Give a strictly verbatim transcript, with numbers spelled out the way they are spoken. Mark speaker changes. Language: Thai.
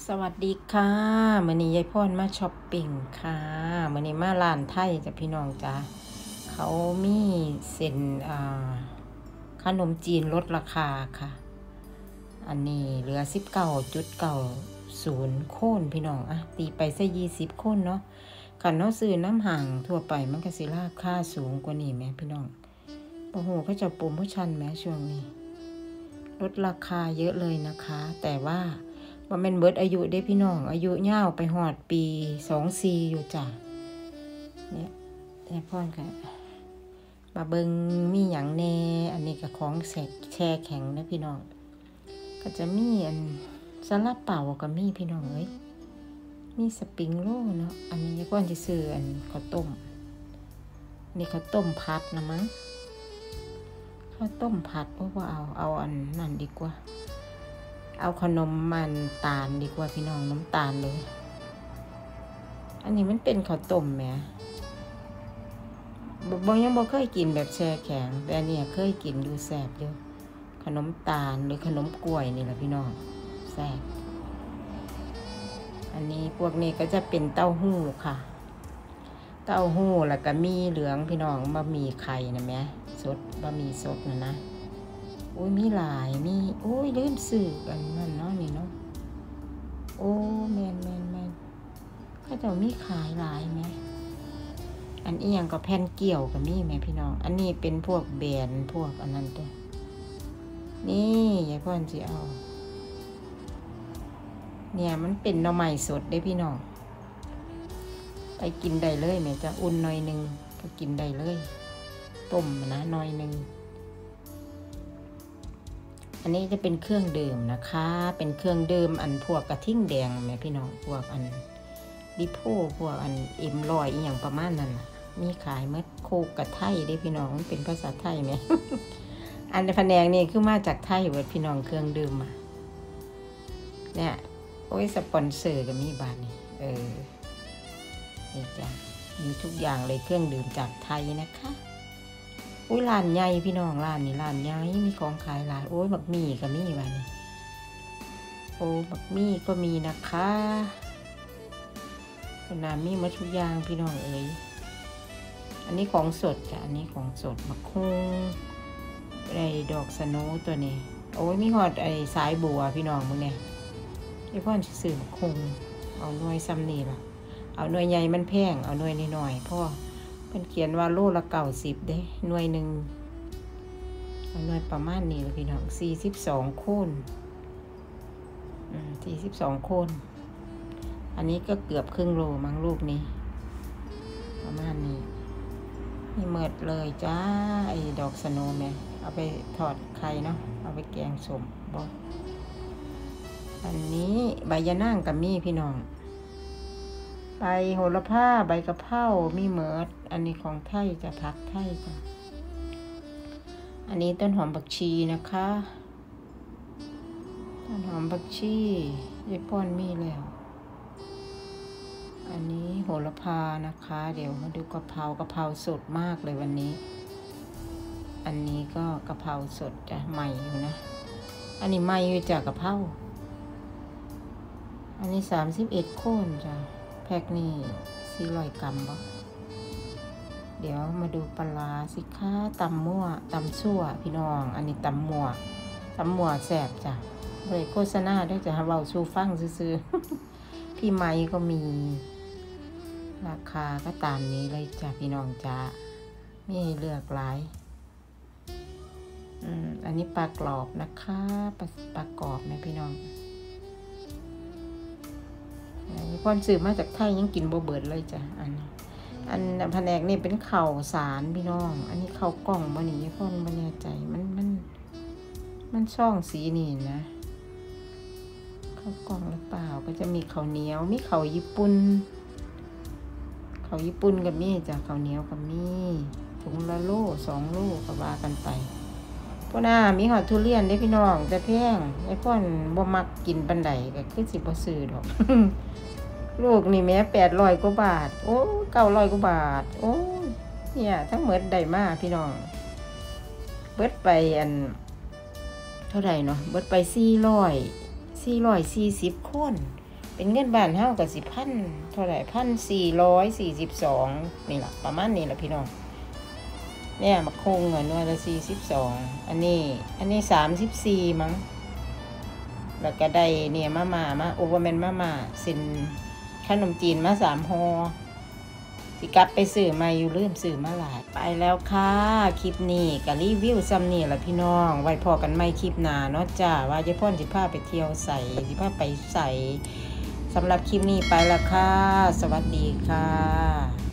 Speaker 1: สวัสดีค่ะมื้อนี้ยายพรมาช้อปปิ้งค่ะมื้อนี้มาร้านไทยจ้ะพี่น้องจ้ะเขามีเส้นอ่าขนมจีนลดราคาค่ะอันนี้เหลือ สิบเก้าจุดเก้าศูนย์ โค้นพี่น้องอ่ะตีไปซะยี่สิบโค้นเนาะคันเนาะซื้อน้ำห่างทั่วไปมันก็สิราคาสูงกว่านี้แหมพี่น้องบ่ฮู้เขาจะโปรโมชั่นแหมช่วงนี้ลดราคาเยอะเลยนะคะแต่ว่าว่าแม่นเบิดอายุเด้พี่น้องอายุยาวไปฮอดปีสองสี่อยู่จ้ะเนี่ยแต่พ่อนก็มาเบิงมีหยังแน่อันนี้ก็ของแสกแช่แข็งนะพี่น้องก็จะมีอันซาลาเปาก็มีพี่น้องเอ้ยมีสปริงโรลเนาะอันนี้พ่อนสิซื้ออันข้าวต้มนี่ข้าวต้มผัดนะมั้งข้าวต้มผัดเพราะว่าเอาเอาอันนั่นดีกว่าเอาขนมมันตาลดีกว่าพี่น้องน้ำตาลเลยอันนี้มันเป็นข้าวต้มแหมบางยังบ่เคยกินแบบแช่แข็งแต่อันนี้เคยกินดูแซ่บอยู่ขนมตาลหรือขนมกล้วยนี่แหละพี่น้องแซ่บอันนี้พวกนี้ก็จะเป็นเต้าหู้ค่ะเต้าหู้แล้วก็มีเหลืองพี่น้องบะหมี่ไข่นะแม่สดบะหมี่สดนะนะโอ้ยมีหลายมีโอ้ยลืมซื้อกันนั่นเนาะนี่เนาะโอ้แมนแมนแมนเขาจะมีขายหลายไหมอันอีหยังก็แผ่นเกี่ยวกับมีไหมพี่น้องอันนี้เป็นพวกแบรนด์พวกอันนั้นตัวนี่ยายพ่อนจะเอาเนี่ยมันเป็นหน่อไม้สดได้พี่น้องไปกินได้เลยแม่จะอุ่นหน่อยนึงก็กินได้เลยต้มนะหน่อยนึงอันนี้จะเป็นเครื่องดื่มนะคะเป็นเครื่องดื่มอันพวกกระทิ่งแดงแม่พี่น้องพวกอันดิโพพวกอันเอ็มลอยอีอย่างประมาณนั้นนะมีขายเมื่อโคกกระไทยได้พี่น้องมันเป็นภาษาไทยไหม อันในแผนกนี่คือมาจากไทยเว้ยพี่น้องเครื่องดื่มมาเนี่ยโอ้ยสปอนเซอร์ก็มีบาทนี่เออนี่จ้ะมีทุกอย่างเลยเครื่องดื่มจากไทยนะคะอุ้ยร้านใหญ่พี่น้องร้านนี้ร้านใหญ่มีของขายหลายโอ้ยบักมี่ก็มีบ้านี่โอ้บักมี่ก็มีนะคะขนาดมีมาทุกอย่างพี่น้องเอ๋ยอันนี้ของสดจ้ะอันนี้ของสดมะคุงไอ้ดอกสโนตัวนี้โอ้ยมีหอดไอ้สายบัวพี่น้องมึงเนี่ยไอ้พ่อนซื้อมะคุงเอาหน่วยซ้ำนี่ล่ะเอาหน่วยใหญ่มันแพงเอาหน่วยน้อยๆพ่อเป็นเขียนว่าโลละเก้าสิบเด้หน่วยหนึ่งเอาหน่วยประมาณนี้เลยพี่น้องสี่สิบสองโคนอืมสี่สิบสองโคนอันนี้ก็เกือบครึ่งโลมั้งลูกนี้ประมาณนี้นี่เมิดเลยจ้าไอ้ดอกสโนว์แม่เอาไปทอดไข่เนาะเอาไปแกงส้มบอกอันนี้ใบยะนางกับมีพี่น้องใบโหระพาใบกะเพรามีเมิดอันนี้ของไทยจะผักไทยจ้ะอันนี้ต้นหอมผักชีนะคะต้นหอมผักชียายป้อนมีแล้วอันนี้โหระพานะคะเดี๋ยวมาดูกะเพรากะเพราสดมากเลยวันนี้อันนี้ก็กะเพราสดจะใหม่อยู่นะอันนี้ใหม่อยู่จากกะเพราอันนี้สามสิบเอ็ดโคนจ้ะแพ็คนี่สี่ร้อยกรัมบ่เดี๋ยวมาดูปลาสิคะตำมั่วตำซั่วพี่น้องอันนี้ตำมั่วตำมั่วแซ่บจ้ะบริโฆษณาได้จะเบาชูฟังซื้อๆพี่ไม้ก็มีราคาก็ตามนี้เลยจ้ะพี่น้องจ้ามีให้เลือกหลายอืมอันนี้ปลากรอบนะคะปลาปลากรอบนะพี่น้องพ่อนซื้อมาจากไทยยังกินบ่เบิดเลยจ้ะอันนี้อันแผนกนี่เป็นข้าวสารพี่น้องอันนี้ข้าวกล่องบ่นี่พ่อนบ่แน่ใจมันมันมันช่องสีนี่นะข้าวกล่องหรือเปล่าก็จะมีข้าวเหนียวมีข้าวญี่ปุ่นข้าวญี่ปุ่นกับมีจ้ะข้าวเหนียวกับมีถุงละโลสองโลก็ว่ากันไปพวกน่ามีหอดทุเรียนได้พี่น้องแต่แพงไอ้พ่อนบ่มักกินปานใดก็คือสิบ่ซื้อดอก ลูกนี่แม่แปดร้อยกว่าบาทโอ้เก้าร้อยกว่าบาทโอ้เนี่ยทั้งหมดได้มาพี่น้องเบิดไปอันเท่าไหร่เนาะเบิดไปสี่ร้อยสี่ร้อยสี่สิบคนเป็นเงินบ้านเฮาก็สิพันเท่าไหร่พันสี่ร้อยสี่สิบสองนี่แหละประมาณนี้แหละพี่น้องเนี่ยมาคงเงินหน่วยละสี่สิบสองอันนี้อันนี้สามสิบสี่มั้งแล้วก็ได้เนี่ยมาม่ามาโอเวอร์แมนมาม่าเส้นขนมจีนมาสามห่อสิกลับไปซื้อมาอยู่ลืมซื้อมาหลายไปแล้วค่ะคลิปนี้กับรีวิวซ้ำนี่แหละพี่น้องไว้พอกันไม่คลิปหน้าเนาะจ้าว่าจะพ่นสิพาไปเที่ยวใส่สิพาไปใส่สำหรับคลิปนี้ไปแล้วค่ะสวัสดีค่ะ